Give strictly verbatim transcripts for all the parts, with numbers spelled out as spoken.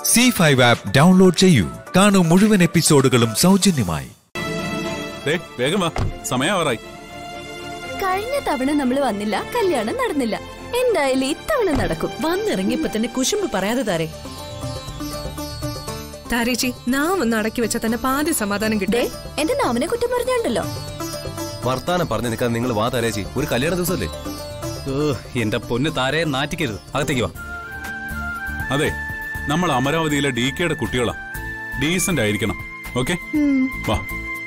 C five app download ചെയ്യൂ. കാണൂ മുഴുവൻ എപ്പിസോഡുകളും സൗജന്യമായി. വേഗം വാ, സമയാവറായി. കഴിഞ്ഞ തവണ നമ്മൾ വന്നില്ല, കല്യാണം നടന്നില്ല. എന്തായാലും ഇത്തവണ നടക്കും. വന്നിറങ്ങിയപ്പോ തന്നെ കുശുമ്പ് പറയാതെ താരേ. താരേച്ചി, നാം ഒന്ന് അടക്കി വെച്ചാൽ തന്നെ പാതി സമാധാനം കിട്ടേ. എന്റെ നാമനെ കുറ്റം പറഞ്ഞുണ്ടല്ലോ. വർത്താനം പറഞ്ഞു നിൽക്കാൻ നിങ്ങൾ വാ താരേച്ചി, ഒരു കല്യാണ ദിവസമല്ലേ. എന്റെ പൊന്ന് താരയെ നാറ്റിക്കരുത്, അകത്തേക്ക് വാ. അതെ, നമ്മൾ അമരാവതിയിലെ ഡി കെയുടെ കുട്ടികളാ. ഡീസന്റ് ആയിരിക്കണം. ഓക്കെ, വാ.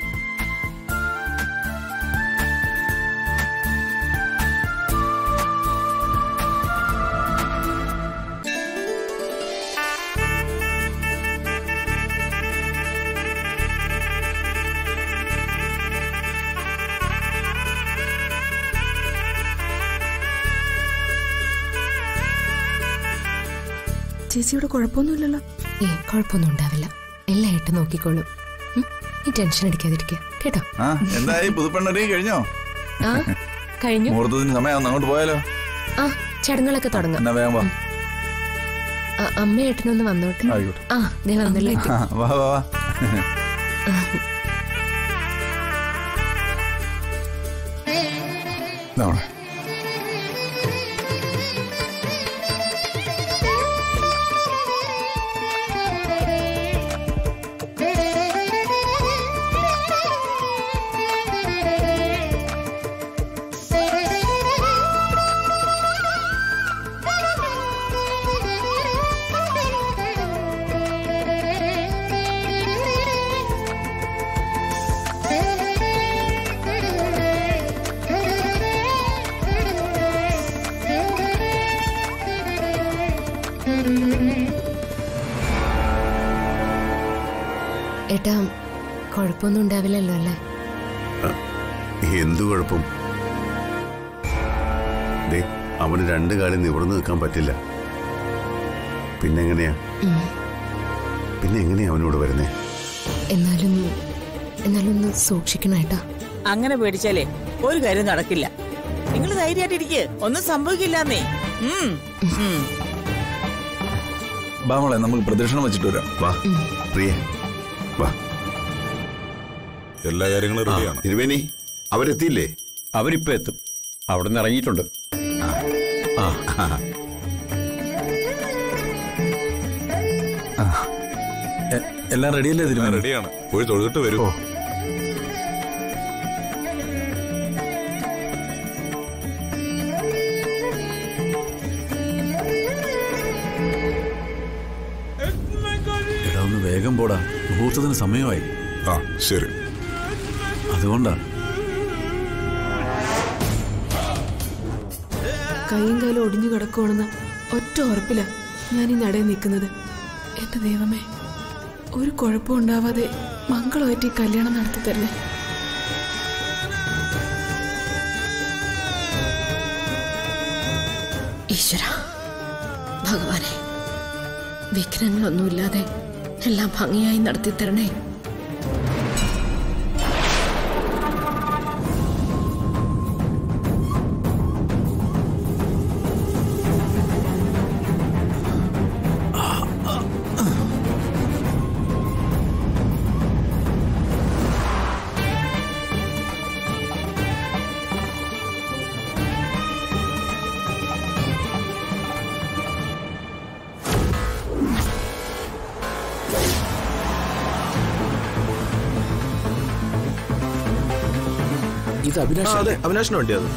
ചേച്ചിയുടെ കുഴപ്പമൊന്നുമില്ലല്ലോ? ഏ കുഴപ്പമൊന്നും ഉണ്ടാവില്ല, എല്ലായിട്ടും നോക്കിക്കോളും. നീ ടെൻഷൻ അടിക്കാതിരിക്കുക കേട്ടോ. എന്തായി, പുതുപ്പെണ്ണി കഴിഞ്ഞോ? ആ കഴിഞ്ഞു. മുഹൂർത്തത്തിന് സമയം അങ്ങോട്ട് പോയാലോ? ആ ചടങ്ങുകളൊക്കെ തുടങ്ങാം. അമ്മയേട്ടനൊന്ന് വന്നോട്ടെ. ആ ദേ വന്നല്ലേ. വാ വാ വാ. ഏട്ടാ, കുഴപ്പമൊന്നും ഉണ്ടാവില്ലല്ലോ അല്ലേ? എന്തു കുഴപ്പം? അവന് രണ്ടു കാലം നിവർന്നു നിൽക്കാൻ പറ്റില്ല. പിന്നെങ്ങനെയാ പിന്നെ എങ്ങനെയാ അവനോട് വരുന്നേ? എന്നാലും എന്നാലും ഒന്ന് സൂക്ഷിക്കണം ഏട്ടാ. അങ്ങനെ പേടിച്ചാലേ ഒരു കാര്യം നടക്കില്ല. നിങ്ങൾ ധൈര്യമായിട്ടിരിക്കുക, ഒന്നും സംഭവിക്കില്ലെന്നേ. ബാമോളെ, നമുക്ക് പ്രദക്ഷിണം വെച്ചിട്ട് വരാം. വാ പ്രിയ, വാ. എല്ലാ കാര്യങ്ങളും റെഡിയാണ്. തിരുവേനി, അവരെത്തിയില്ലേ? അവരിപ്പോ എത്തും, അവിടെ നിന്ന് ഇറങ്ങിയിട്ടുണ്ട്. എല്ലാം റെഡിയല്ലേ തിരുവേനി? റെഡിയാണ്, പോയി തൊഴുതിട്ട് വരുമോ? ഒന്ന് വേഗം പോടാ, മുഹൂർത്തത്തിന് സമയമായി. ആ ശരി. അതുകൊണ്ടാ കൈയും കാലും ഒടിഞ്ഞു കിടക്കുവാണെന്ന് ഒറ്റ ഉറപ്പില്ല ഞാൻ ഈ നടയിൽ നിൽക്കുന്നത്. എന്റെ ദൈവമേ, ഒരു കുഴപ്പം ഉണ്ടാവാതെ മംഗളമായിട്ട് ഈ കല്യാണം നടത്തി തരണേ. ഈശ്വര ഭഗവാനെ, വിഘ്നങ്ങളൊന്നുമില്ലാതെ എല്ലാം ഭംഗിയായി നടത്തി തരണേ. ഇത് അഭിലാഷ്? അതെ, അഭിലാഷിന് വേണ്ടി. അത്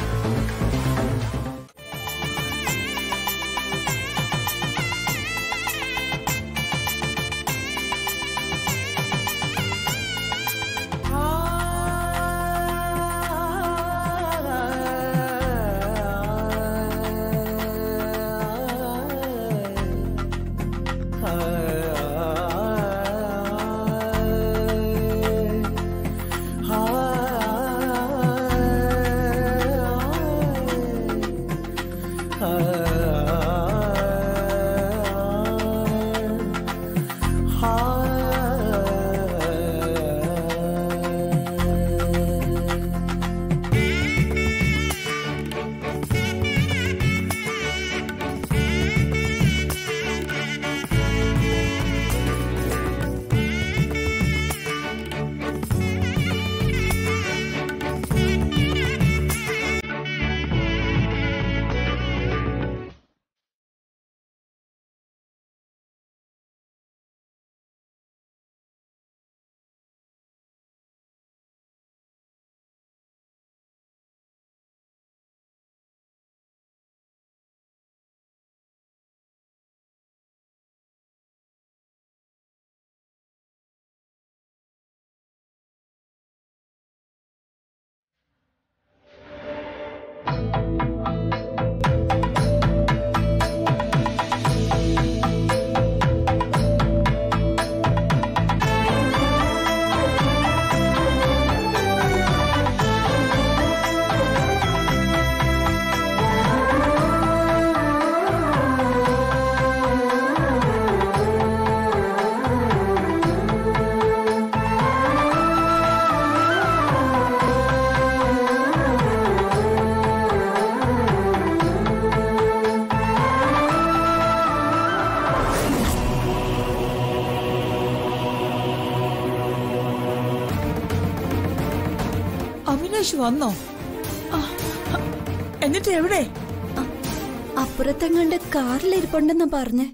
അഭിലാഷ് വന്നോ? എന്നിട്ട് എവിടെ? അപ്പുറത്തെങ്ങാണ്ട് കാറിലിരിപ്പുണ്ടെന്നാ പറഞ്ഞേ.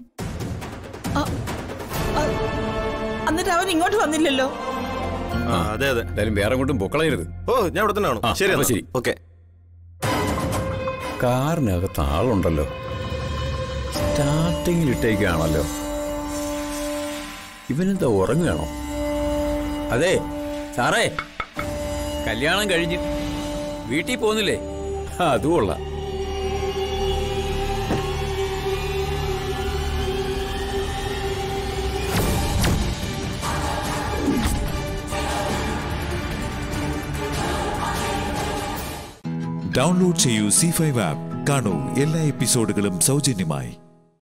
എന്നിട്ട് അവൻ ഇങ്ങോട്ട് വന്നില്ലല്ലോ. അതെ അതെ, എന്തായാലും വേറെ അങ്ങോട്ടും പൊക്കളയരുത്. ഓ ഞാൻ ഇവിടെ തന്നെ കാണും. ശരി ശരി, ഓക്കെ. കാറിനകത്ത് ആളുണ്ടല്ലോ, സ്റ്റാർട്ടിങ്ങിൽ ഇട്ടേക്കാണല്ലോ. ഇവനെന്താ ഉറങ്ങുകയാണോ? അതെ സാറേ, കല്യാണം കഴിഞ്ഞ് വീട്ടിൽ പോകുന്നില്ലേ? അതുകൊള്ളാം. ഡൗൺലോഡ് ചെയ്യൂ സി ഫൈവ് ആപ്പ്. കാണൂ എല്ലാ എപ്പിസോഡുകളും സൗജന്യമായി.